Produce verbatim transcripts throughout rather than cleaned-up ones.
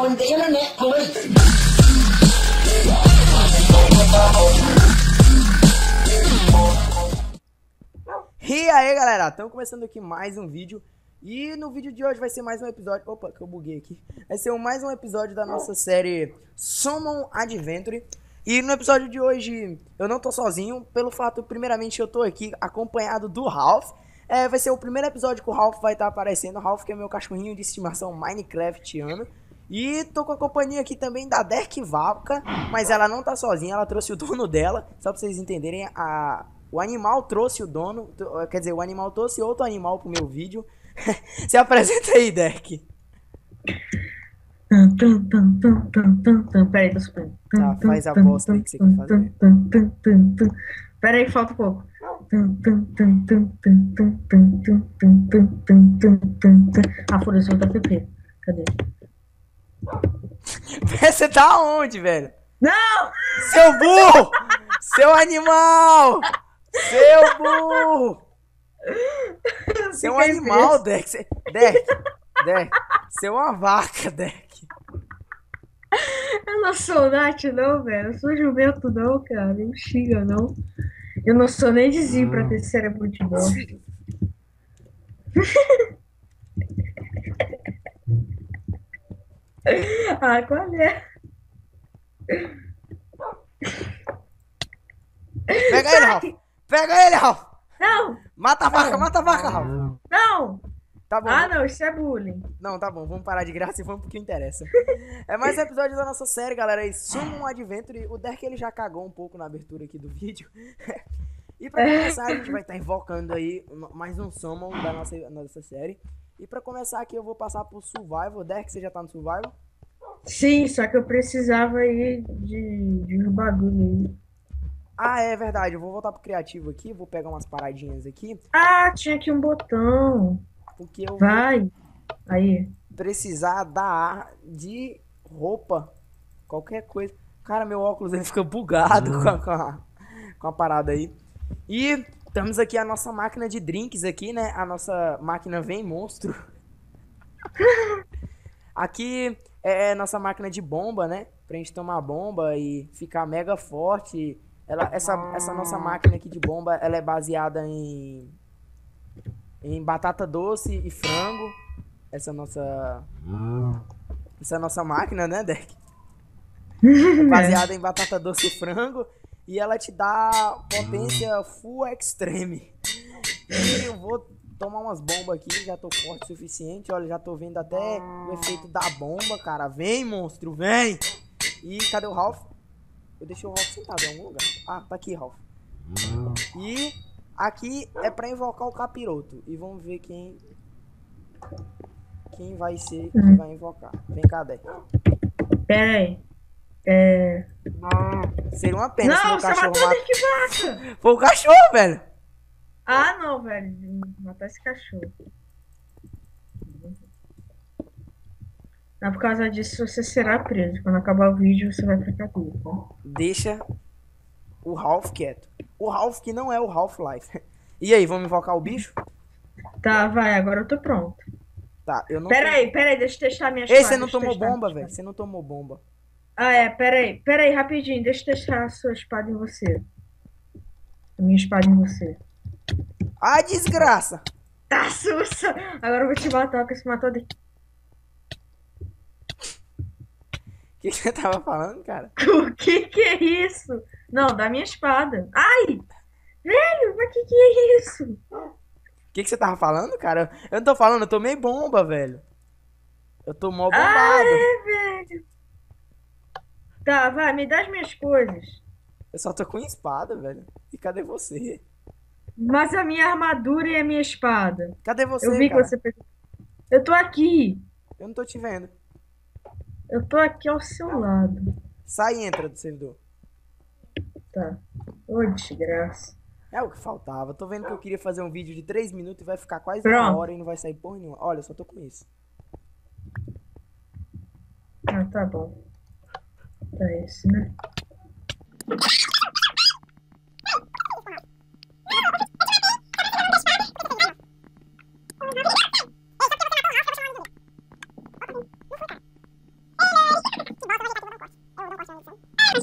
calling the internet police. E aí galera, estamos começando aqui mais um vídeo. E no vídeo de hoje vai ser mais um episódio. Opa, que eu buguei aqui. Vai ser mais um episódio da nossa série Summon Adventure. E no episódio de hoje eu não tô sozinho. Pelo fato, primeiramente, eu tô aqui acompanhado do Ralph. É, vai ser o primeiro episódio que o Ralph vai estar aparecendo. O Ralph, que é meu cachorrinho de estimação Minecraftiano. E tô com a companhia aqui também da Derek Vaca. Mas ela não tá sozinha, ela trouxe o dono dela. Só pra vocês entenderem, a... o animal trouxe o dono. Quer dizer, o animal trouxe outro animal pro meu vídeo. Se apresenta aí, Derek. Peraí, tô subindo. Tá, faz a bosta aí que você quer fazer. Peraí, falta um pouco. Ah, foda-se, eu vou dar T P. Cadê? Você tá onde, velho? Não! Seu burro! Seu animal! Seu burro! Você é um animal, Derek. Cê... Derek, Derek. Você é uma vaca, Derek. Eu não sou Nath, não, velho. Eu sou jumento, não, cara. Não xinga, não. Eu não sou nem de pra ter cérebro de bosta. Ah, qual é? Pega ele, Ralph. Pega ele, Ralph. Não! Mata a vaca, mata a vaca, Ralph. Não! Tá bom. Ah, não, isso é bullying. Não, tá bom. Vamos parar de graça e vamos pro que interessa. É mais um episódio da nossa série, galera. E Summon Adventure. O Derek, ele já cagou um pouco na abertura aqui do vídeo. E pra começar, a gente vai estar invocando aí mais um Summon da nossa, nossa série. E pra começar aqui, eu vou passar pro Survival. Derek, você já tá no Survival? Sim, só que eu precisava aí de, de uns bagulho aí. Ah, é verdade. Eu vou voltar pro criativo aqui. Vou pegar umas paradinhas aqui. Ah, tinha aqui um botão. Porque eu Vai. Aí. vou precisar da de roupa. Qualquer coisa. Cara, meu óculos ele fica bugado com, a, com, a, com a parada aí. E temos aqui a nossa máquina de drinks aqui, né? A nossa máquina vem monstro. Aqui é a nossa máquina de bomba, né? Pra gente tomar bomba e ficar mega forte. Ela, essa, essa nossa máquina aqui de bomba, ela é baseada em, em batata doce e frango. Essa nossa... Essa é a nossa máquina, né, Derek? É baseada em batata doce e frango. E ela te dá potência full extreme. E eu vou tomar umas bombas aqui. Já tô forte o suficiente. Olha, já tô vendo até o efeito da bomba, cara. Vem, monstro, vem! E cadê o Ralph? Eu deixei o Ralph sentado em algum lugar. Ah, tá aqui, Ralph. E aqui é pra invocar o capiroto. E vamos ver quem... Quem vai ser que vai invocar. Vem cá, Derek. Pera aí. É... Seria uma pena se Não, meu você cachorro matou mata... de que vaca? Foi o cachorro, velho. Ah, não, velho. Matar esse cachorro. Não, por causa disso você será preso. Quando acabar o vídeo você vai ficar preso, tá? Deixa o Ralph quieto. O Ralph que não é o Half-Life. E aí, vamos invocar o bicho? Tá, vai, agora eu tô pronto. Tá, eu não... Pera tô... aí, pera aí, deixa eu testar minhas Ei, espadas. você não deixa eu tomou testar bomba, minhas velho. espadas. Você não tomou bomba. Ah, é, pera aí, pera aí, rapidinho. Deixa eu testar a sua espada em você. A minha espada em você. Ah, desgraça! Tá sussa! Agora eu vou te matar, porque você matou de... O que, que você tava falando, cara? O que que é isso? Não, da minha espada. Ai! Velho, mas que que é isso? O que, que você tava falando, cara? Eu não tô falando, eu tomei bomba, velho. Eu tô mó bombado. Ah, é, velho. Tá, vai, me dá as minhas coisas. Eu só tô com espada, velho. E cadê você? Mas a minha armadura e a minha espada. Cadê você, Eu vi cara? que você pegou. Eu tô aqui. Eu não tô te vendo. Eu tô aqui ao seu lado. Sai e entra do servidor. Tá. Ô, desgraça. É o que faltava. Tô vendo que eu queria fazer um vídeo de três minutos e vai ficar quase Pronto. uma hora e não vai sair porra nenhuma. Olha, eu só tô com isso. Ah, tá bom. Tá esse, né?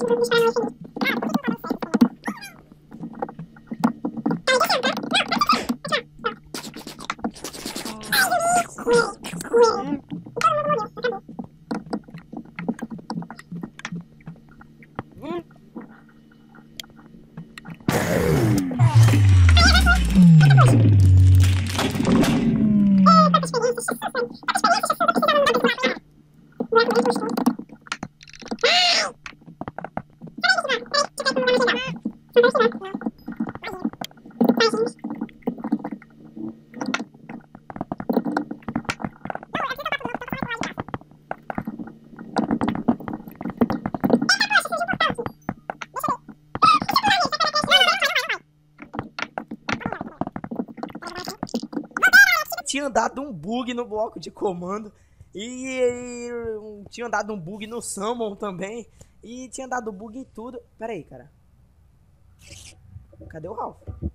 Tinha dado um bug no bloco de comando. E, e tinha dado um bug no Summon também. E tinha dado bug em tudo. Pera aí, cara. Cadê o Ralph?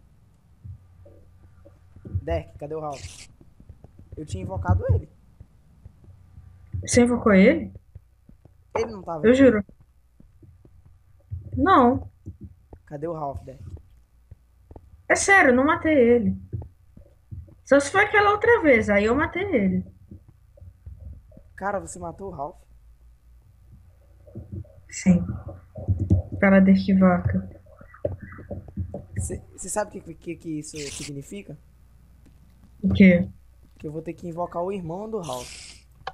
Derek, cadê o Ralph? Eu tinha invocado ele. Você invocou ele? Ele não tava Eu aqui. juro. Não. Cadê o Ralph, Derek? É sério, eu não matei ele. Só se foi aquela outra vez, aí eu matei ele. Cara, você matou o Ralph? Sim. Cara de vaca. Você sabe o que, que, que isso significa? O quê? Que eu vou ter que invocar o irmão do Ralph.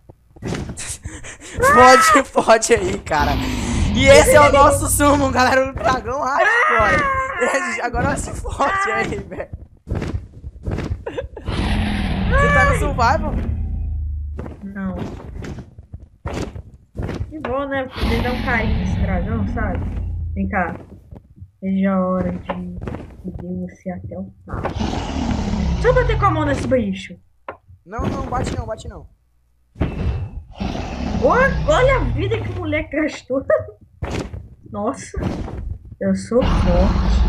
Pode, pode aí, cara. E esse é o nosso summon, galera, do dragão hardcore. Agora vai ser forte aí, velho. Você tá no survival? Não. Que bom, né? Poder dar um carinho nesse dragão, sabe? Vem cá. Veja a hora de seguir você até o final. Deixa eu bater com a mão nesse bicho. Não, não, bate não, bate não. Olha, olha a vida que o moleque gastou. Nossa. Eu sou forte.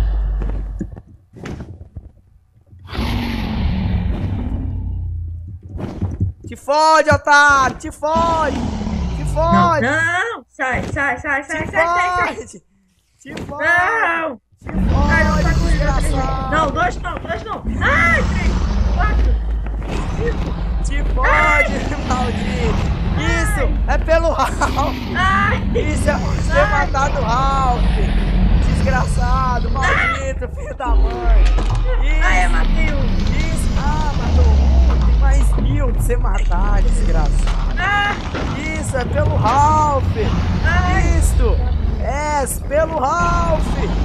Te fode, otário! Te fode! Te Não, fode! não! Sai, sai, sai, sai, Te sai, sai, sai! fode! Te fode! Não! Te Ai, não tá fode, com desgraçado! Não, dois não, dois não! Ai, três, quatro, cinco! Te fode, maldito! Isso é pelo Ralph! Ai! Isso é você ter matado o Ralph! Desgraçado, maldito, filho da mãe! Isso! Ai, eu matei um! Isso! Ah, matou um! Tem mais mil de você matar, desgraçado! Ah! Isso é pelo Ralph! Ai! Isto é pelo Ralph!